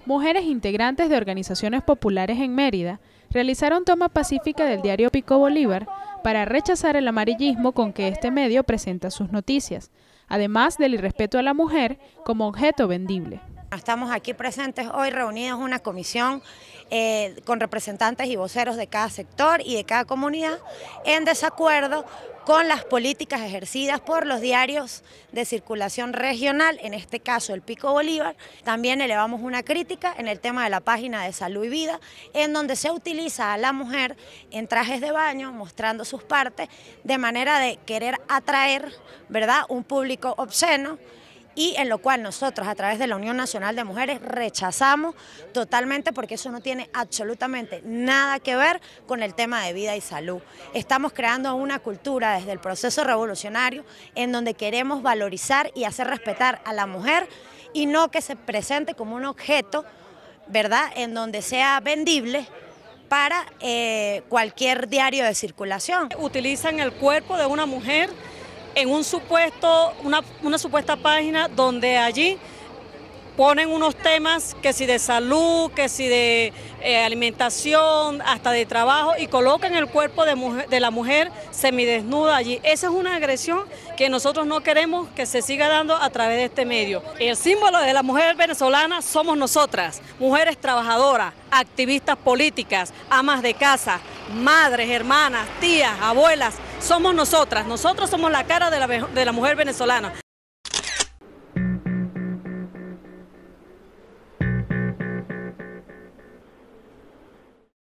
Mujeres integrantes de organizaciones populares en Mérida realizaron toma pacífica del diario Pico Bolívar para rechazar el amarillismo con que este medio presenta sus noticias, además del irrespeto a la mujer como objeto vendible. Estamos aquí presentes hoy reunidos en una comisión con representantes y voceros de cada sector y de cada comunidad en desacuerdo con las políticas ejercidas por los diarios de circulación regional, en este caso el Pico Bolívar. También elevamos una crítica en el tema de la página de Salud y Vida, en donde se utiliza a la mujer en trajes de baño, mostrando sus partes, de manera de querer atraer, ¿verdad?, un público obsceno, y en lo cual nosotros a través de la Unión Nacional de Mujeres rechazamos totalmente, porque eso no tiene absolutamente nada que ver con el tema de vida y salud. Estamos creando una cultura desde el proceso revolucionario en donde queremos valorizar y hacer respetar a la mujer y no que se presente como un objeto, ¿verdad?, en donde sea vendible para cualquier diario de circulación. Utilizan el cuerpo de una mujer en una supuesta página donde allí ponen unos temas que si de salud, que si de alimentación, hasta de trabajo, y colocan el cuerpo de la mujer semidesnuda allí. Esa es una agresión que nosotros no queremos que se siga dando a través de este medio. El símbolo de la mujer venezolana somos nosotras, mujeres trabajadoras, activistas políticas, amas de casa, madres, hermanas, tías, abuelas. Somos nosotras, nosotros somos la cara de la mujer venezolana.